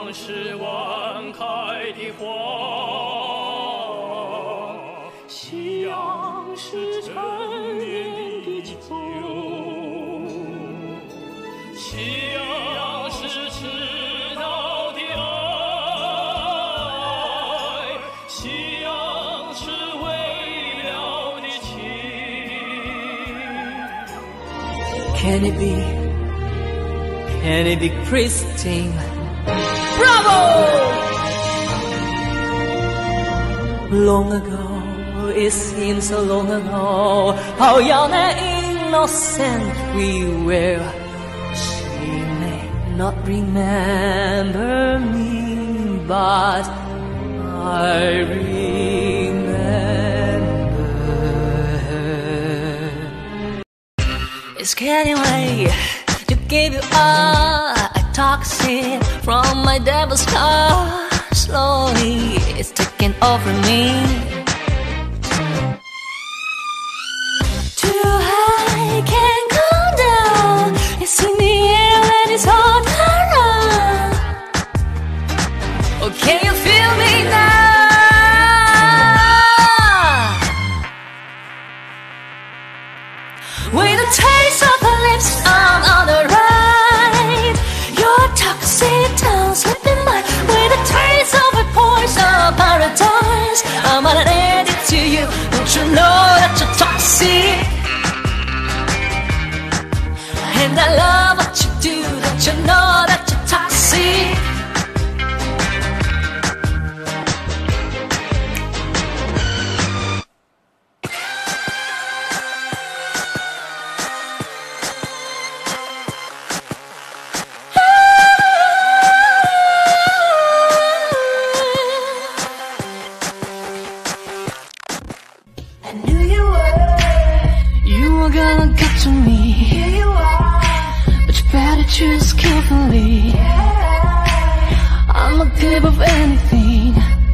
是晚开的花，夕阳是陈年的酒，夕阳是迟到的爱，夕阳是未了的情。 Can it be? Can it be Christine? Bravo! Long ago, it seems so long ago, how young and innocent we were. She may not remember me, but I remember her. It's getting late to give you a toxin from my devil's car. Slowly it's taking over me. Too high, can't come down. It's in the air and it's hard to run. Oh, can you feel me now? With the taste of her lips, I'm on the right. Your toxic tongue slipping by. With the taste of a poison paradise, I'm addicted to you. Don't you know that you're toxic? And I love what you do. Don't you know that you're toxic? Choose carefully. I'm a give of anything,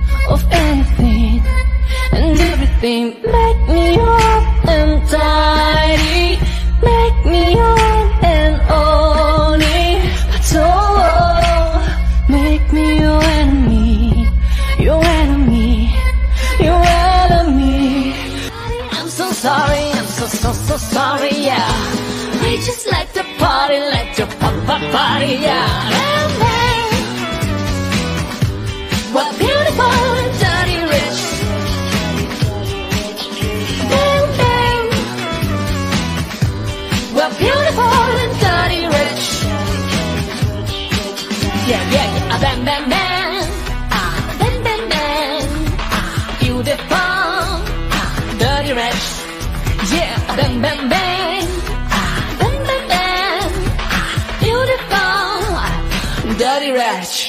and everything. Make me up and tidy, make me up and only. But oh, make me your enemy, your enemy, your enemy. I'm so sorry, I'm so sorry, yeah. We just like to party, like to party, yeah. Bang, bang. We're beautiful and dirty rich. Bang, bang. We're beautiful and dirty rich. Yeah, yeah, yeah. Bang, bang, bang. Bang, bang, bang. Beautiful, dirty rich. Yeah, bang, bang, bang. Dirty Ratch.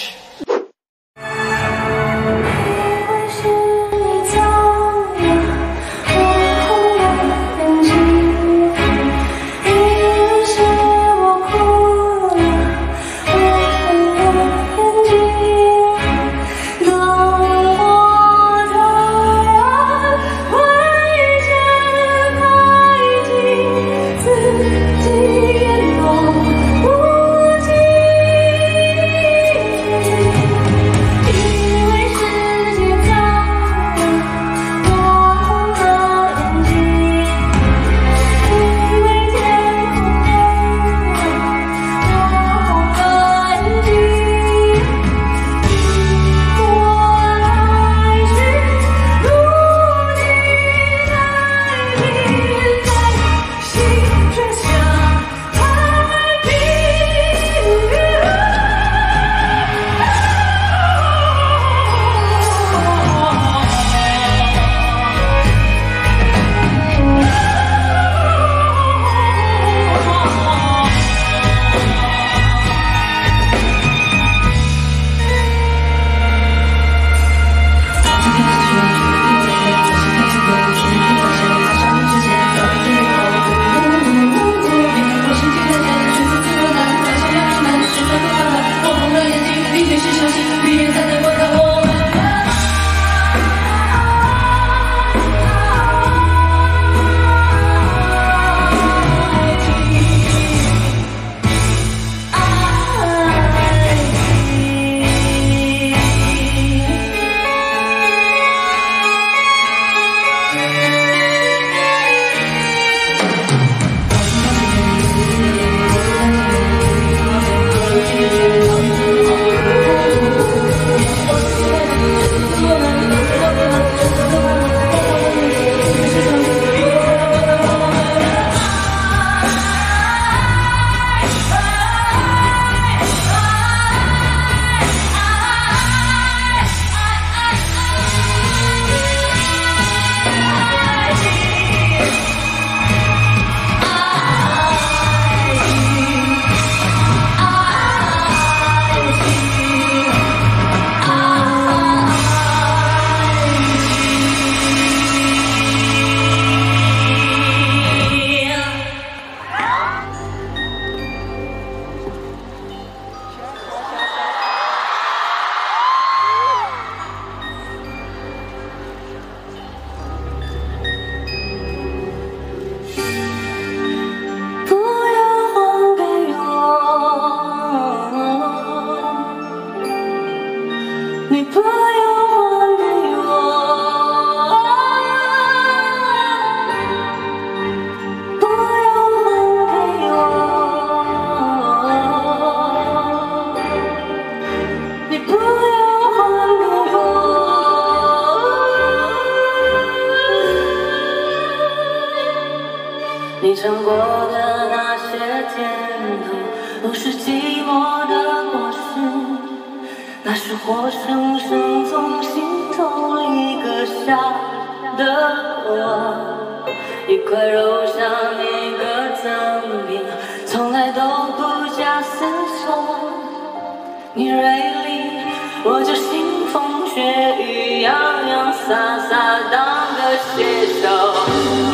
寂寞的果实，那是活生生从心头里割下的我，一块肉上一个赠品，从来都不假思索。你锐利，我就腥风血雨，洋洋洒洒当个写手。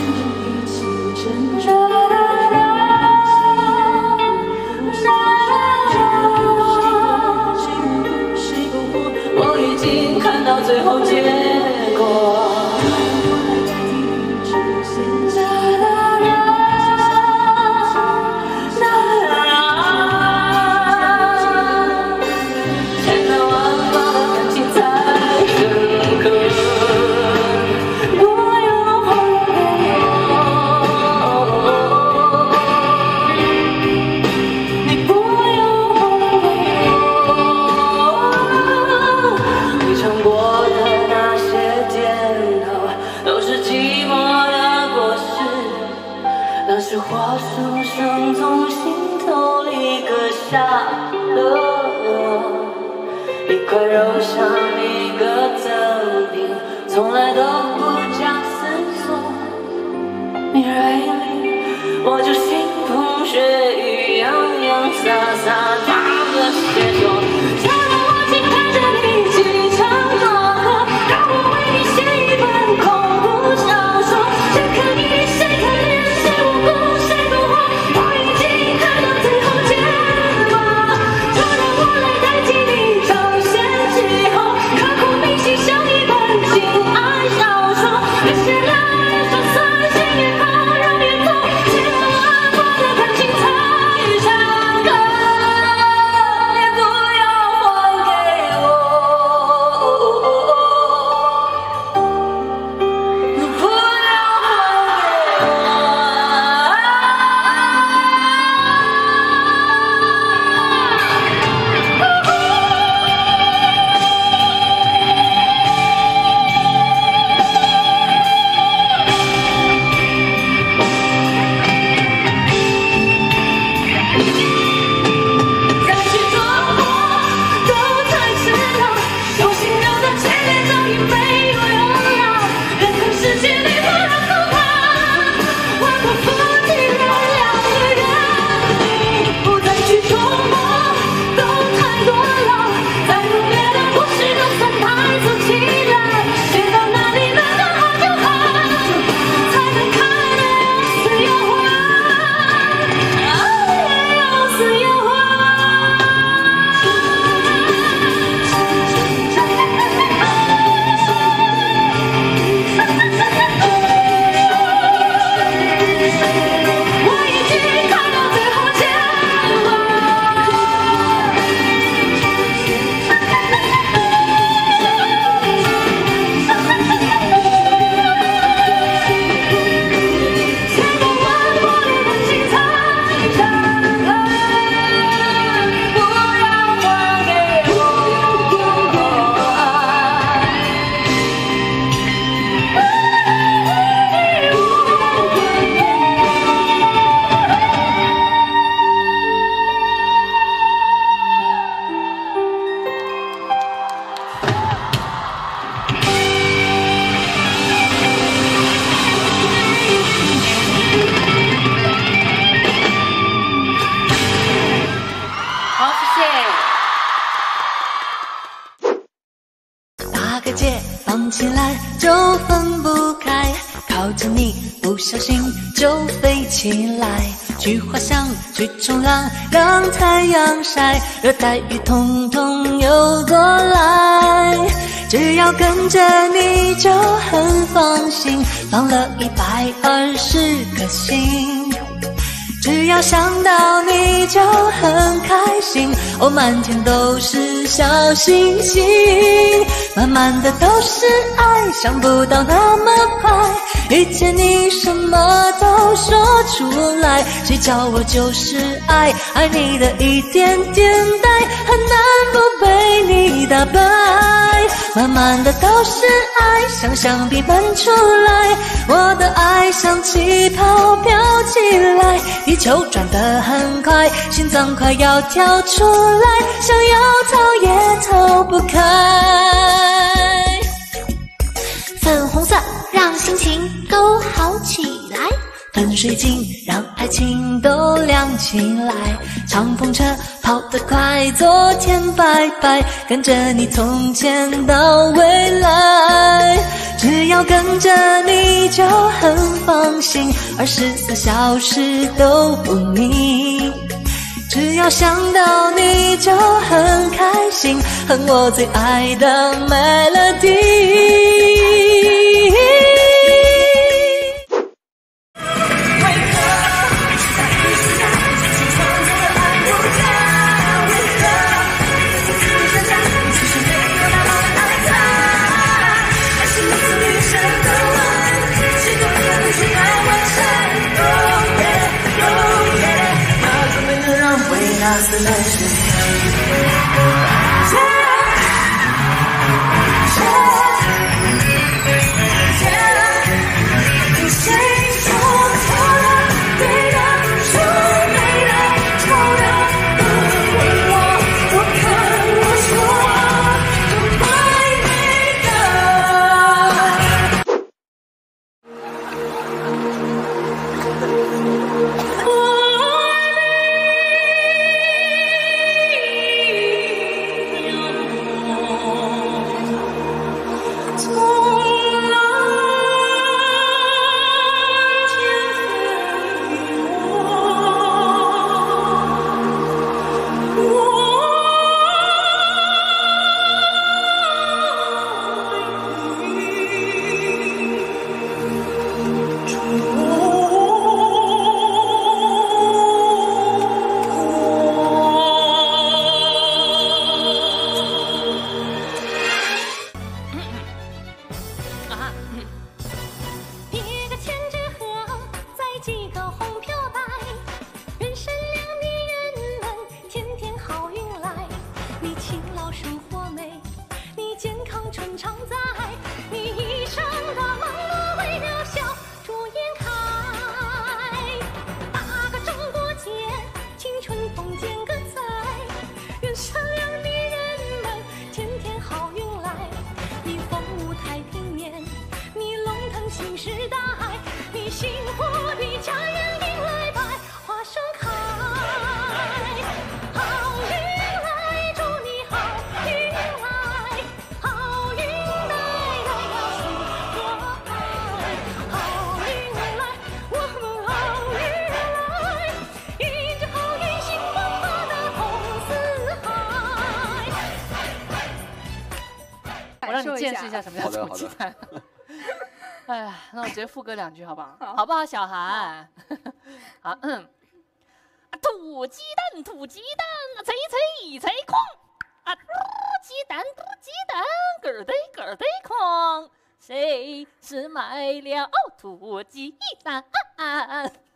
我已经看到最后结果。是活生生从心头里割下的我，一块肉上一个赠品，从来都不假思索。你锐利，我就腥风血雨，洋洋洒洒当个写手。叫我紧看着你几场过客，让我为你写一本恐怖小说。谁可以，谁可怜，谁无辜。 放起来就分不开，靠近你不小心就飞起来。去滑翔，去冲浪，让太阳晒，热带雨统统游过来。只要跟着你就很放心，放了120颗心。只要想到你就很开心，哦，满天都是小星星，满满的都是爱，想不到那么快，遇见你什么都说出来，谁叫我就是爱，爱你的一点点呆，很难不被你打败。 满满的都是爱，想象地漫出来。我的爱像气泡飘起来，地球转得很快，心脏快要跳出来，想要逃也逃不开。粉红色让心情都好起来，粉水晶让爱情都亮起来，敞篷车跑得快，昨天拜拜，跟着你从前到未来，只要跟着你就很放心，24小时都不腻，只要想到你就很开心，哼我最爱的 melody。 见识一下什么叫土鸡蛋。哎呀，那我直接副歌2句好不好？好不好，小韩？好，土鸡蛋，土鸡蛋，贼贼贼哐！啊，土鸡蛋，土鸡蛋，咯噔咯噔哐！谁是买了土鸡蛋？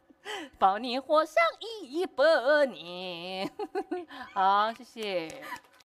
保你活上100年。好，谢谢。